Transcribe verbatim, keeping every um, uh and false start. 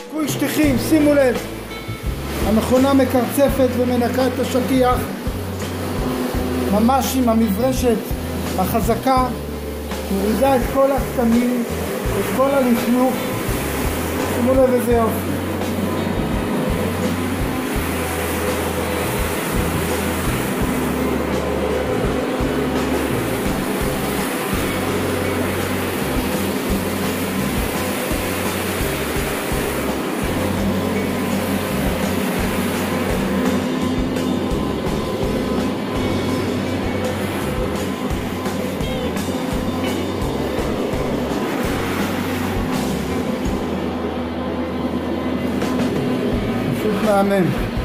קחו שטיחים, שימו לב, המכונה מקרצפת ומנקה את השטיח ממש עם המברשת החזקה, מורידה את כל הקטנים, את כל הלכלוך. שימו לב איזה יופי. מהמם.